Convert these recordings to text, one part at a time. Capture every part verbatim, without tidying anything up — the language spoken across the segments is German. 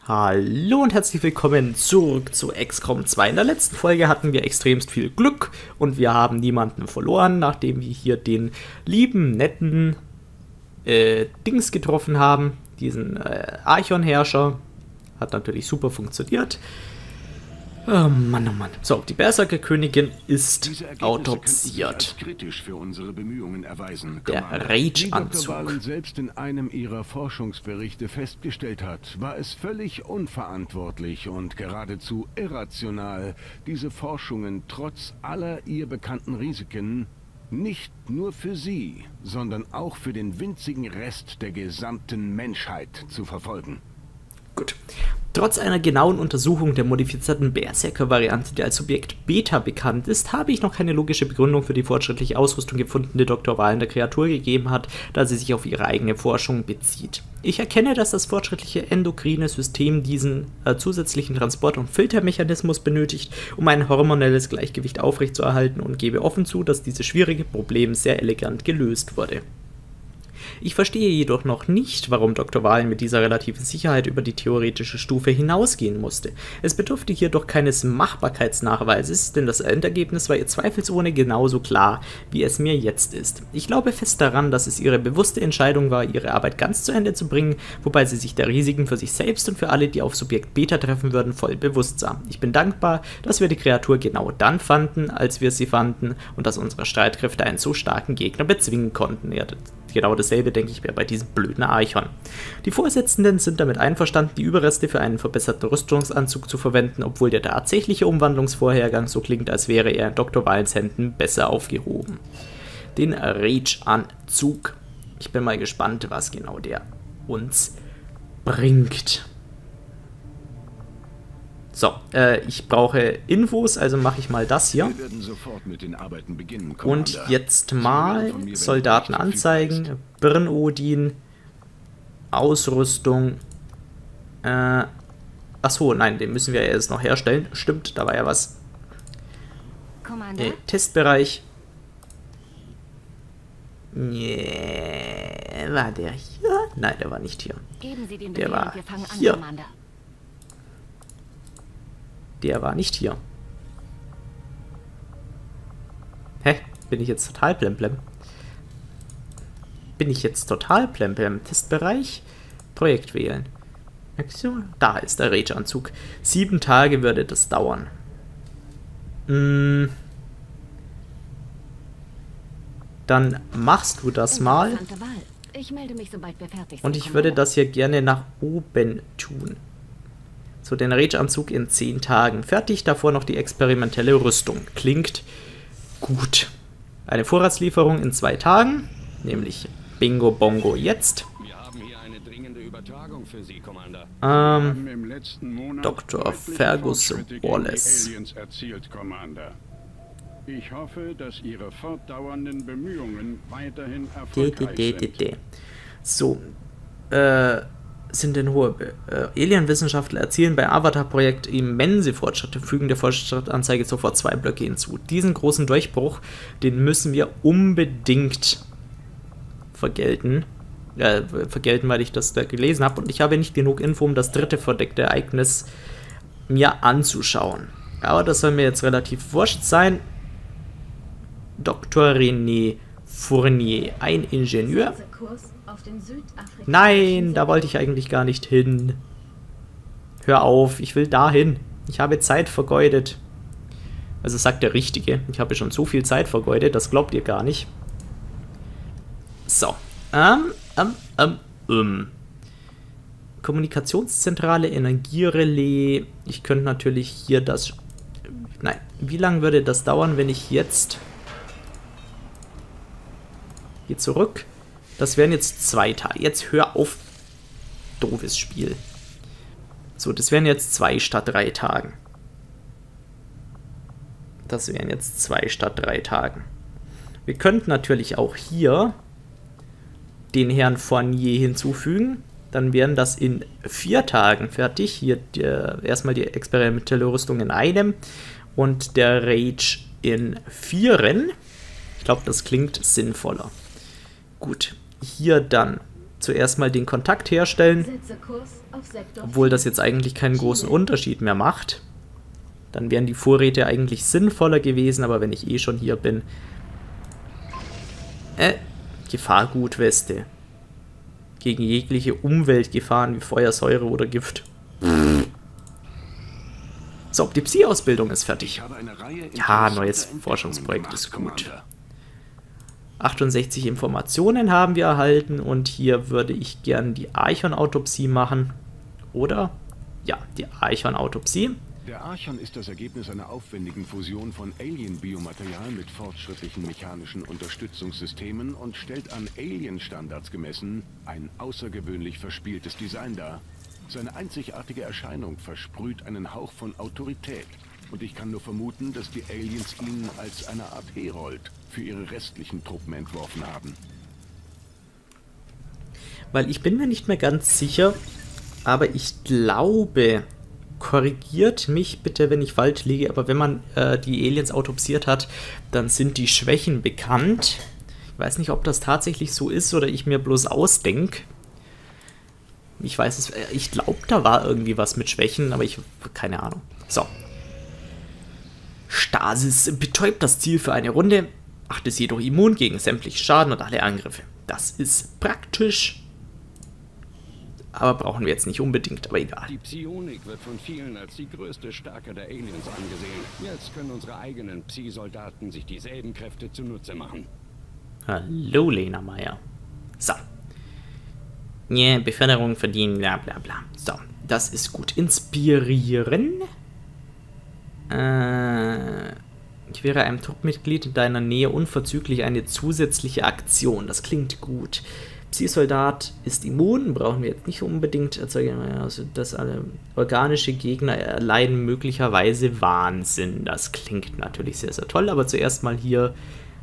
Hallo und herzlich willkommen zurück zu X COM zwei. In der letzten Folge hatten wir extremst viel Glück und wir haben niemanden verloren, nachdem wir hier den lieben, netten äh, Dings getroffen haben, diesen äh, Archon-Herrscher. Hat natürlich super funktioniert. Oh Mann, oh Mann. So, die Berserker-Königin ist autopsiert. Kritisch für unsere Bemühungen erweisen, Der Rage-Anzug. Wie Doktor Valen selbst in einem ihrer Forschungsberichte festgestellt hat, war es völlig unverantwortlich und geradezu irrational, diese Forschungen trotz aller ihr bekannten Risiken nicht nur für sie, sondern auch für den winzigen Rest der gesamten Menschheit zu verfolgen. Gut. Trotz einer genauen Untersuchung der modifizierten Berserker-Variante, die als Subjekt Beta bekannt ist, habe ich noch keine logische Begründung für die fortschrittliche Ausrüstung gefunden, die Doktor Valen der Kreatur gegeben hat, da sie sich auf ihre eigene Forschung bezieht. Ich erkenne, dass das fortschrittliche endokrine System diesen äh, zusätzlichen Transport- und Filtermechanismus benötigt, um ein hormonelles Gleichgewicht aufrechtzuerhalten, und gebe offen zu, dass dieses schwierige Problem sehr elegant gelöst wurde. Ich verstehe jedoch noch nicht, warum Doktor Valen mit dieser relativen Sicherheit über die theoretische Stufe hinausgehen musste. Es bedurfte hier doch keines Machbarkeitsnachweises, denn das Endergebnis war ihr zweifelsohne genauso klar, wie es mir jetzt ist. Ich glaube fest daran, dass es ihre bewusste Entscheidung war, ihre Arbeit ganz zu Ende zu bringen, wobei sie sich der Risiken für sich selbst und für alle, die auf Subjekt Beta treffen würden, voll bewusst sah. Ich bin dankbar, dass wir die Kreatur genau dann fanden, als wir sie fanden, und dass unsere Streitkräfte einen so starken Gegner bezwingen konnten. Ja, genau dasselbe, denke ich, wäre bei diesem blöden Archon. Die Vorsitzenden sind damit einverstanden, die Überreste für einen verbesserten Rüstungsanzug zu verwenden, obwohl der tatsächliche Umwandlungsvorhergang so klingt, als wäre er in Doktor Valens Händen besser aufgehoben. Den Rage-Anzug. Ich bin mal gespannt, was genau der uns bringt. So, äh, ich brauche Infos, also mache ich mal das hier. Wir werden sofort mit den Arbeiten beginnen, Und Commander. jetzt mal Soldaten anzeigen, Birn-Odin, Ausrüstung. Äh, achso, nein, den müssen wir erst noch herstellen. Stimmt, da war ja was. Äh, Testbereich. Yeah, war der hier? Nein, der war nicht hier. Der war hier. Der war nicht hier. Hä? Bin ich jetzt total plemplem? Bin ich jetzt total plemplem? Testbereich? Projekt wählen. Aktion? Da ist der Rage-Anzug. Sieben Tage würde das dauern. Hm. Dann machst du das mal. Ich melde mich, sobald wir fertig sind. Und ich würde das hier gerne nach oben tun. So, den Rage-Anzug in zehn Tagen. Fertig, davor noch die experimentelle Rüstung. Klingt gut. Eine Vorratslieferung in zwei Tagen, nämlich Bingo Bongo jetzt. Wir haben hier eine dringende Übertragung für Sie, Commander. Ähm, Doktor Fergus Wallace. Erzielt, Commander. Ich hoffe, dass Ihre fortdauernden Bemühungen weiterhin erfolgreich sind. So, äh... sind denn hohe äh, Alien-Wissenschaftler erzielen bei Avatar-Projekt immense Fortschritte, fügen der Fortschrittanzeige sofort zwei Blöcke hinzu. Diesen großen Durchbruch, den müssen wir unbedingt vergelten. Äh, vergelten, weil ich das da gelesen habe, und ich habe nicht genug Info, um das dritte verdeckte Ereignis mir anzuschauen. Aber das soll mir jetzt relativ wurscht sein. Doktor René Fournier, ein Ingenieur. Nein, da wollte ich eigentlich gar nicht hin. Hör auf, ich will dahin. Ich habe Zeit vergeudet. Also sagt der Richtige. Ich habe schon so viel Zeit vergeudet, das glaubt ihr gar nicht. So. Ähm, ähm, ähm, ähm. Kommunikationszentrale, Energierelais. Ich könnte natürlich hier das... Nein, wie lange würde das dauern, wenn ich jetzt... Hier zurück... Das wären jetzt zwei Tage. Jetzt hör auf, doofes Spiel. So, das wären jetzt zwei statt drei Tagen. Das wären jetzt zwei statt drei Tagen. Wir könnten natürlich auch hier den Herrn Fournier hinzufügen. Dann wären das in vier Tagen fertig. Hier die, erstmal die experimentelle Rüstung in einem und der Rage in vieren. Ich glaube, das klingt sinnvoller. Gut. Hier dann zuerst mal den Kontakt herstellen, Setze Kurs auf Sektor obwohl das jetzt eigentlich keinen großen Unterschied mehr macht. Dann wären die Vorräte eigentlich sinnvoller gewesen, aber wenn ich eh schon hier bin... Äh, Gefahrgutweste. Gegen jegliche Umweltgefahren wie Feuer, Säure oder Gift. So, die Psi-Ausbildung ist fertig. Ja, neues Forschungsprojekt ist gut. achtundsechzig Informationen haben wir erhalten und hier würde ich gern die Archon-Autopsie machen. Oder? Ja, die Archon-Autopsie. Der Archon ist das Ergebnis einer aufwendigen Fusion von Alien-Biomaterial mit fortschrittlichen mechanischen Unterstützungssystemen und stellt an Alien-Standards gemessen ein außergewöhnlich verspieltes Design dar. Seine einzigartige Erscheinung versprüht einen Hauch von Autorität. Und ich kann nur vermuten, dass die Aliens ihn als eine Art Herold für ihre restlichen Truppen entworfen haben. Weil ich bin mir nicht mehr ganz sicher, aber ich glaube, korrigiert mich bitte, wenn ich falsch liege, aber wenn man äh, die Aliens autopsiert hat, dann sind die Schwächen bekannt. Ich weiß nicht, ob das tatsächlich so ist oder ich mir bloß ausdenke. Ich weiß es, ich glaube, da war irgendwie was mit Schwächen, aber ich keine Ahnung. So. Stasis betäubt das Ziel für eine Runde, macht es jedoch immun gegen sämtlichen Schaden und alle Angriffe. Das ist praktisch, aber brauchen wir jetzt nicht unbedingt, aber egal. Die Psionik wird von vielen als die größte Stärke der Aliens angesehen. Jetzt können unsere eigenen Psi-Soldaten sich dieselben Kräfte zunutze machen. Hallo, Lena Meyer. So. Yeah, Beförderung verdienen, bla bla bla. So, das ist gut. Inspirieren. Äh, ich wäre einem Truppmitglied in deiner Nähe unverzüglich eine zusätzliche Aktion. Das klingt gut. Psi-Soldat ist immun, brauchen wir jetzt nicht unbedingt erzeugen. Also, dass alle organische Gegner erleiden möglicherweise Wahnsinn. Das klingt natürlich sehr, sehr toll, aber zuerst mal hier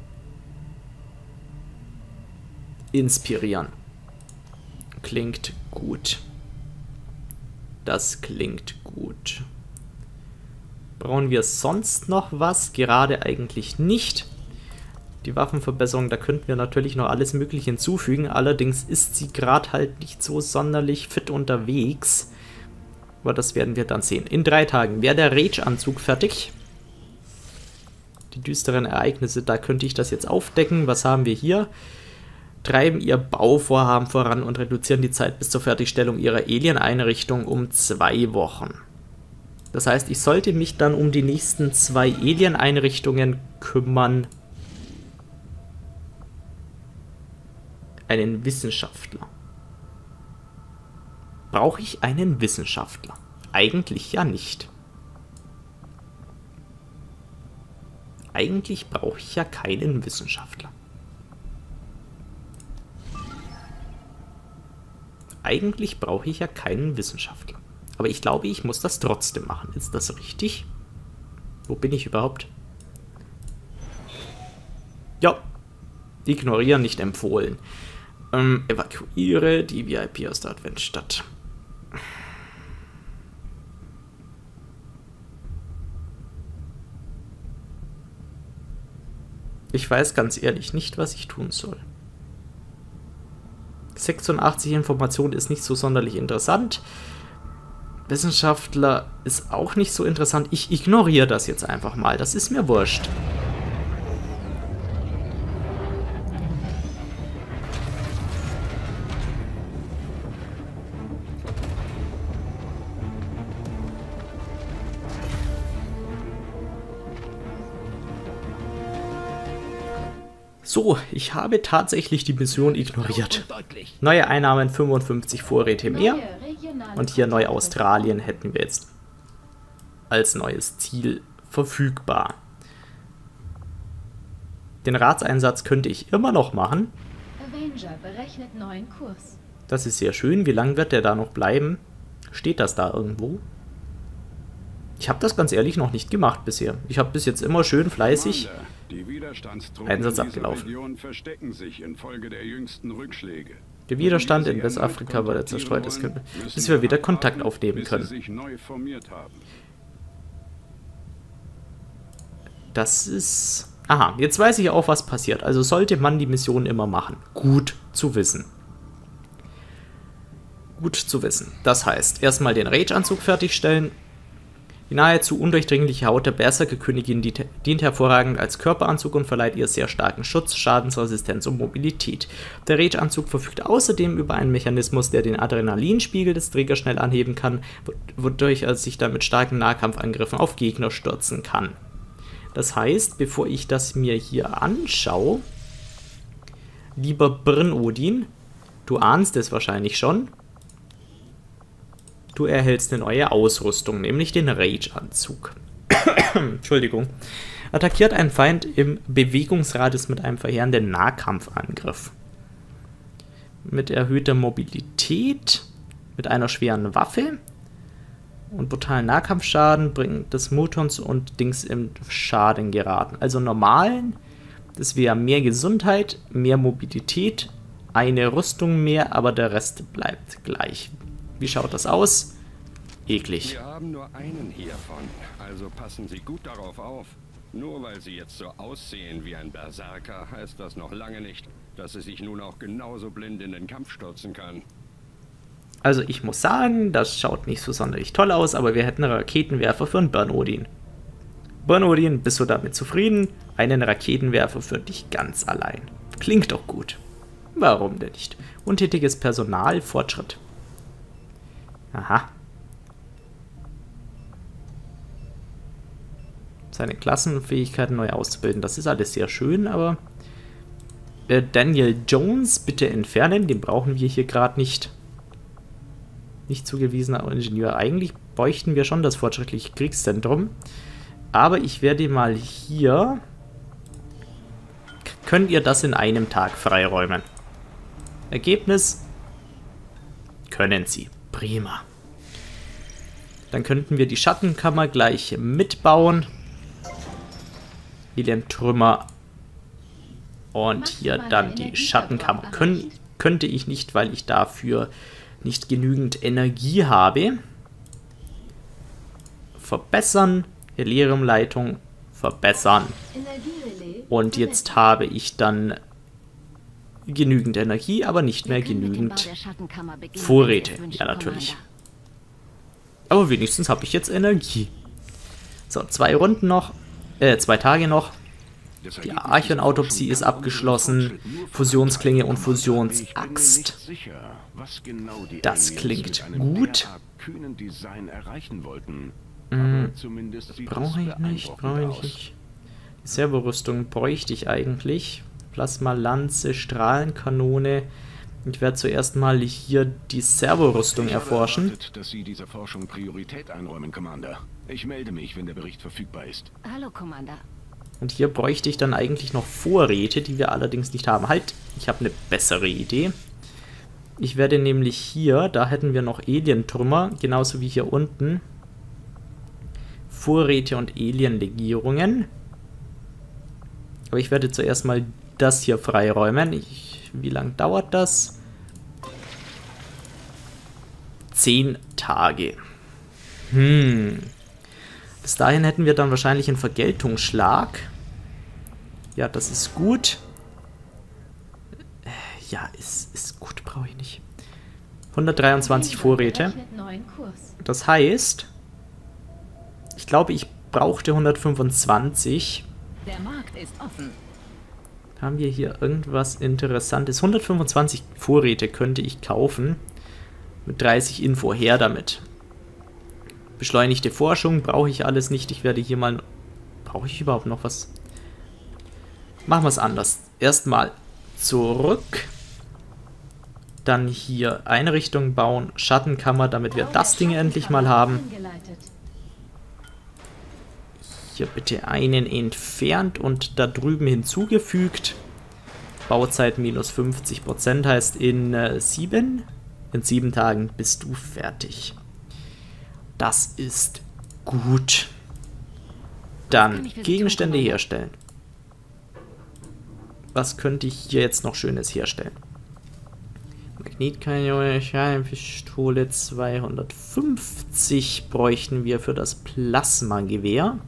inspirieren. Klingt gut. Das klingt gut. Brauchen wir sonst noch was? Gerade eigentlich nicht. Die Waffenverbesserung, da könnten wir natürlich noch alles Mögliche hinzufügen. Allerdings ist sie gerade halt nicht so sonderlich fit unterwegs. Aber das werden wir dann sehen. In drei Tagen wäre der Rage-Anzug fertig. Die düsteren Ereignisse, da könnte ich das jetzt aufdecken. Was haben wir hier? Treiben ihr Bauvorhaben voran und reduzieren die Zeit bis zur Fertigstellung ihrer Alien-Einrichtung um zwei Wochen. Das heißt, ich sollte mich dann um die nächsten zwei Alien-Einrichtungen kümmern. Einen Wissenschaftler. Brauche ich einen Wissenschaftler? Eigentlich ja nicht. Eigentlich brauche ich ja keinen Wissenschaftler. Eigentlich brauche ich ja keinen Wissenschaftler. Aber ich glaube, ich muss das trotzdem machen. Ist das richtig? Wo bin ich überhaupt? Ja. Ignorieren nicht empfohlen. Ähm, evakuiere die V I P aus der Adventstadt. Ich weiß ganz ehrlich nicht, was ich tun soll. sechsundachtzig Informationen ist nicht so sonderlich interessant. Wissenschaftler ist auch nicht so interessant. Ich ignoriere das jetzt einfach mal. Das ist mir wurscht. So, ich habe tatsächlich die Mission ignoriert. Neue Einnahmen, fünfundfünfzig Vorräte mehr. Und hier Neu-Australien hätten wir jetzt als neues Ziel verfügbar. Den Ratseinsatz könnte ich immer noch machen. Avenger berechnet neuen Kurs. Das ist sehr schön. Wie lange wird der da noch bleiben? Steht das da irgendwo? Ich habe das ganz ehrlich noch nicht gemacht bisher. Ich habe bis jetzt immer schön fleißig Einsatz abgelaufen. Verstecken sich infolge der jüngsten Rückschläge. Der Widerstand in Westafrika wurde zerstreut, ist, bis wir wieder Kontakt aufnehmen können. Das ist... Aha, jetzt weiß ich auch, was passiert. Also sollte man die Mission immer machen. Gut zu wissen. Gut zu wissen. Das heißt, erstmal den Rage-Anzug fertigstellen. Die nahezu undurchdringliche Haut der Berserker-Königin dient hervorragend als Körperanzug und verleiht ihr sehr starken Schutz, Schadensresistenz und Mobilität. Der Rage-Anzug verfügt außerdem über einen Mechanismus, der den Adrenalinspiegel des Trägers schnell anheben kann, wodurch er sich dann mit starken Nahkampfangriffen auf Gegner stürzen kann. Das heißt, bevor ich das mir hier anschaue, lieber Brynodin, du ahnst es wahrscheinlich schon, du erhältst eine neue Ausrüstung, nämlich den Rage-Anzug. Entschuldigung. Attackiert einen Feind im Bewegungsradius mit einem verheerenden Nahkampfangriff. Mit erhöhter Mobilität, mit einer schweren Waffe und brutalen Nahkampfschaden bringt des Mutons und Dings im Schaden geraten. Also normalen, das wäre mehr Gesundheit, mehr Mobilität, eine Rüstung mehr, aber der Rest bleibt gleich. Wie schaut das aus? Eklig. Wir haben nur einen hiervon, also passen Sie gut darauf auf. Nur weil Sie jetzt so aussehen wie ein Berserker, heißt das noch lange nicht, dass Sie sich nun auch genauso blind in den Kampf stürzen kann. Also ich muss sagen, das schaut nicht so sonderlich toll aus, aber wir hätten einen Raketenwerfer für einen Brynodin. Brynodin, bist du damit zufrieden? Einen Raketenwerfer für dich ganz allein. Klingt doch gut. Warum denn nicht? Untätiges Personal, Fortschritt. Aha. Seine Klassenfähigkeiten neu auszubilden, das ist alles sehr schön, aber äh, Daniel Jones bitte entfernen, den brauchen wir hier gerade nicht. Nicht zugewiesener Ingenieur. Eigentlich bräuchten wir schon das fortschrittliche Kriegszentrum, aber ich werde mal hier... Könnt ihr das in einem Tag freiräumen? Ergebnis? Können Sie. Prima. Dann könnten wir die Schattenkammer gleich mitbauen. Heliumtrümmer. Und hier dann die Schattenkammer. Können, könnte ich nicht, weil ich dafür nicht genügend Energie habe. Verbessern. Heliumleitung. Verbessern. Und jetzt habe ich dann genügend Energie, aber nicht mehr genügend Vorräte. Ja, natürlich. Aber wenigstens habe ich jetzt Energie. So, zwei Runden noch. Äh, zwei Tage noch. Die Archon-Autopsie ist abgeschlossen. Fusionsklinge und Fusionsaxt. Das klingt gut. Hm, brauche ich nicht, brauche ich nicht. Die Servorüstung bräuchte ich eigentlich. Plasmalanze, Strahlenkanone. Ich werde zuerst mal hier die Servorüstung erforschen. Dass Sie dieser Forschung Priorität einräumen, Commander. Ich melde mich, wenn der Bericht verfügbar ist. Hallo, Commander. Und hier bräuchte ich dann eigentlich noch Vorräte, die wir allerdings nicht haben. Halt, ich habe eine bessere Idee. Ich werde nämlich hier, da hätten wir noch Alien-Trümmer, genauso wie hier unten. Vorräte und Alien-Legierungen. Aber ich werde zuerst mal das hier freiräumen. Ich, wie lange dauert das? Zehn Tage. Hm. Bis dahin hätten wir dann wahrscheinlich einen Vergeltungsschlag. Ja, das ist gut. Ja, ist, ist gut, brauche ich nicht. hundertdreiundzwanzig Vorräte. Das heißt, ich glaube, ich brauchte hundertfünfundzwanzig. Der Markt ist offen. Haben wir hier irgendwas Interessantes? hundertfünfundzwanzig Vorräte könnte ich kaufen. Mit dreißig Info, her damit. Beschleunigte Forschung brauche ich alles nicht. Ich werde hier mal... Brauche ich überhaupt noch was? Machen wir es anders. Erstmal zurück. Dann hier Einrichtung bauen. Schattenkammer, damit wir das Ding endlich mal haben. Hier bitte einen entfernt und da drüben hinzugefügt. Bauzeit minus fünfzig Prozent heißt in äh, sieben. In sieben Tagen bist du fertig. Das ist gut. Dann Gegenstände herstellen. Was könnte ich hier jetzt noch Schönes herstellen? Magnetkanone, Scheibenpistole, zweihundertfünfzig bräuchten wir für das Plasmagewehr.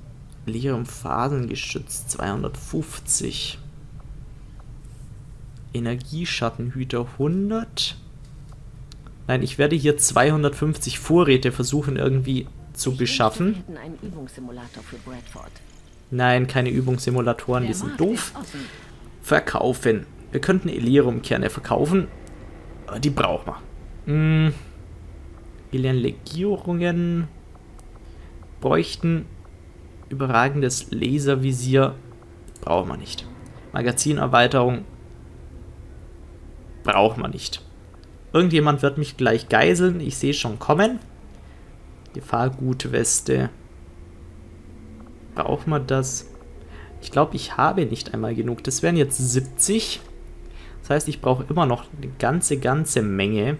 Lithium-Phasengeschütz zweihundertfünfzig. Energieschattenhüter hundert. Nein, ich werde hier zweihundertfünfzig Vorräte versuchen irgendwie zu beschaffen. Wir hätten einen Übungssimulator für Bradford. Nein, keine Übungssimulatoren, die Der sind Markt doof. ist offen. Verkaufen. Wir könnten Elerium-Kerne verkaufen. Aber die brauchen wir. Hm. Alien-Legierungen. Bräuchten überragendes Laservisier. Brauchen wir nicht. Magazinerweiterung. Brauchen wir nicht. Irgendjemand wird mich gleich geiseln. Ich sehe schon kommen. Gefahrgutweste. Braucht man das? Ich glaube, ich habe nicht einmal genug. Das wären jetzt siebzig. Das heißt, ich brauche immer noch eine ganze, ganze Menge.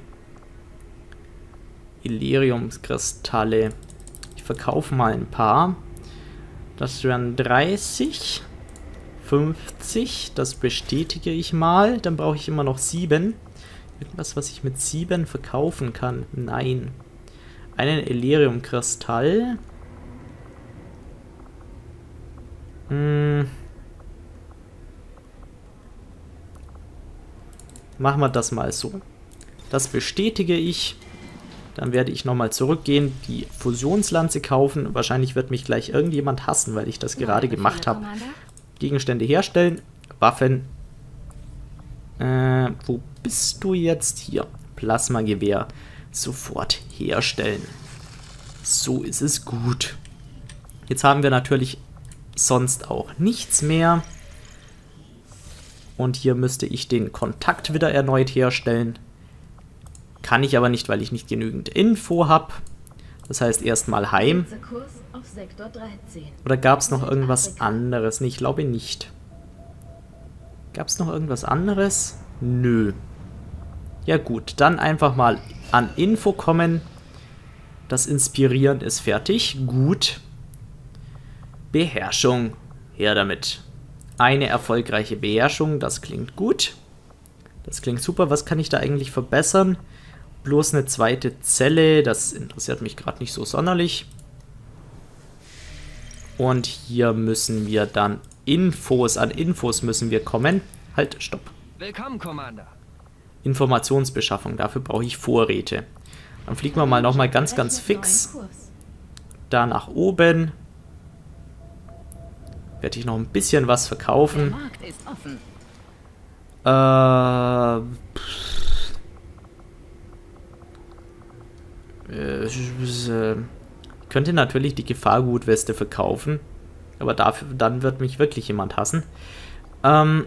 Illyriumskristalle. Ich verkaufe mal ein paar. Das wären dreißig. fünfzig. Das bestätige ich mal. Dann brauche ich immer noch sieben. Irgendwas, was ich mit sieben verkaufen kann? Nein. Einen Illyriumkristall. Hm. Machen wir das mal so. Das bestätige ich. Dann werde ich nochmal zurückgehen, die Fusionslanze kaufen. Wahrscheinlich wird mich gleich irgendjemand hassen, weil ich das gerade gemacht habe. Gegenstände herstellen. Waffen. Äh, wo bist du jetzt? Hier. Plasmagewehr. Sofort herstellen. So ist es gut. Jetzt haben wir natürlich sonst auch nichts mehr. Und hier müsste ich den Kontakt wieder erneut herstellen. Kann ich aber nicht, weil ich nicht genügend Info habe. Das heißt erstmal heim. Kurs auf Sektor dreizehn. Oder gab es noch irgendwas anderes? Nee, ich glaube nicht. Gab es noch irgendwas anderes? Nö. Ja gut, dann einfach mal an Info kommen. Das Inspirieren ist fertig. Gut. Beherrschung. Her damit. Eine erfolgreiche Beherrschung, das klingt gut. Das klingt super. Was kann ich da eigentlich verbessern? Bloß eine zweite Zelle, das interessiert mich gerade nicht so sonderlich. Und hier müssen wir dann Infos, an Infos müssen wir kommen. Halt, stopp. Willkommen, Commander. Informationsbeschaffung, dafür brauche ich Vorräte. Dann fliegen wir mal nochmal ganz, ganz fix da nach oben. Werde ich noch ein bisschen was verkaufen. Der Markt ist offen. Äh, ich äh, könnte natürlich die Gefahrgutweste verkaufen, aber dafür, dann wird mich wirklich jemand hassen. Ähm,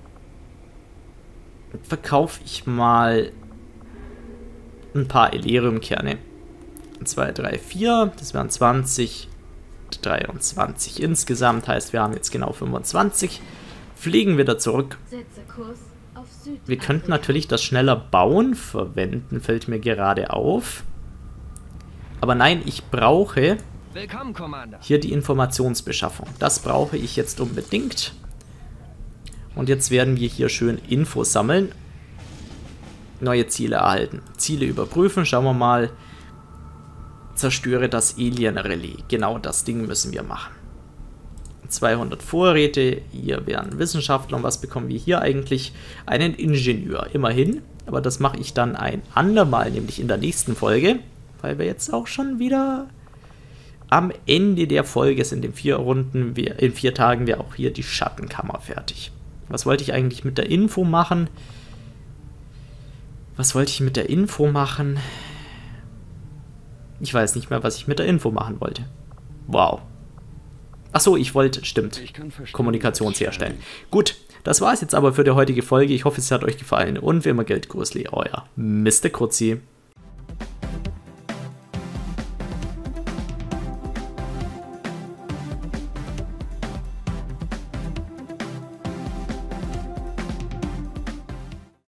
verkaufe ich mal ein paar Elerium-Kerne. zwei, drei, vier, das wären zwanzig, dreiundzwanzig insgesamt, heißt wir haben jetzt genau fünfundzwanzig. Fliegen wieder zurück. Setze Kurs auf Süd. Wir könnten natürlich das schneller Bauen verwenden, fällt mir gerade auf. Aber nein, ich brauche Willkommen, Commander. hier die Informationsbeschaffung. Das brauche ich jetzt unbedingt. Und jetzt werden wir hier schön Infos sammeln. Neue Ziele erhalten. Ziele überprüfen. Schauen wir mal. Zerstöre das Alien-Relais. Genau das Ding müssen wir machen. zweihundert Vorräte. Hier wären Wissenschaftler. Und was bekommen wir hier eigentlich? Einen Ingenieur. Immerhin. Aber das mache ich dann ein andermal, nämlich in der nächsten Folge. Weil wir jetzt auch schon wieder am Ende der Folge sind. In vier Runden, in vier Tagen wäre auch hier die Schattenkammer fertig. Was wollte ich eigentlich mit der Info machen? Was wollte ich mit der Info machen? Ich weiß nicht mehr, was ich mit der Info machen wollte. Wow. Achso, ich wollte, stimmt, Kommunikations herstellen. Gut, das war es jetzt aber für die heutige Folge. Ich hoffe, es hat euch gefallen. Und wie immer gilt, Grüßli, euer Mister Kruzzi.